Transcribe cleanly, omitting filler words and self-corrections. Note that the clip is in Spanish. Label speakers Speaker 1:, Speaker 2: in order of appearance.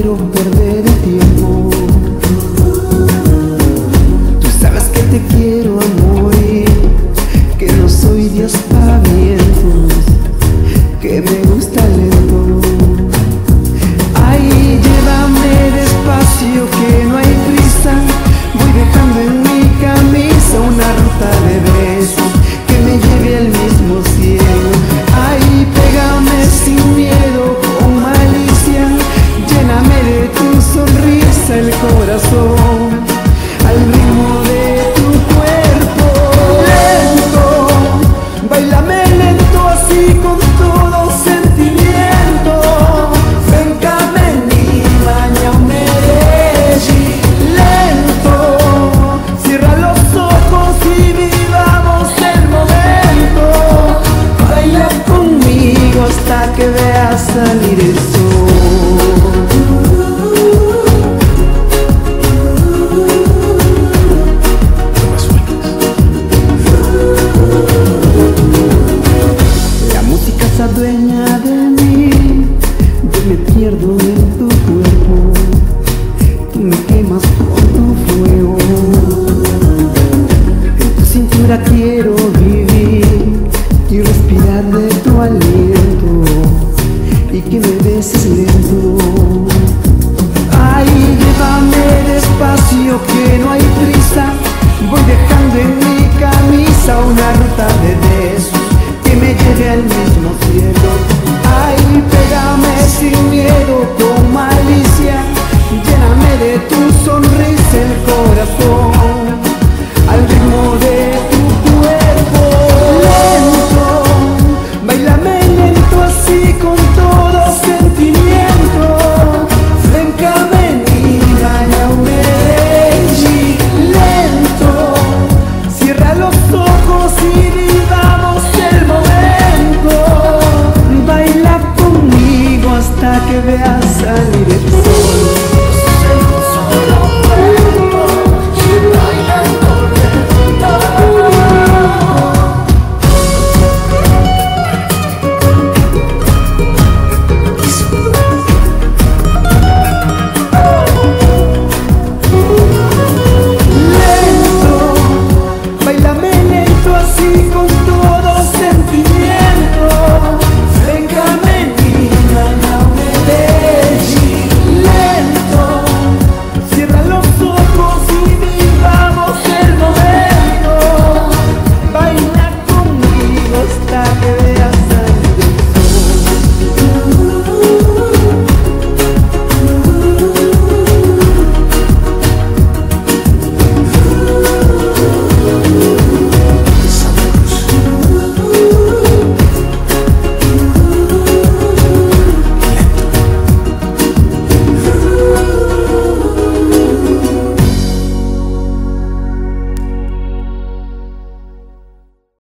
Speaker 1: quiero perder el tiempo. Tú sabes que te quiero a morir, que no soy de aspavientos, que me gusta lento. Ay, llévame despacio, que no hay prisa. Voy dejando en mi camisa una ruta de besos que me lleve al mismo cielo. Ay, pégame sin miedo, con malicia, lléname de tu sonrisa el corazón.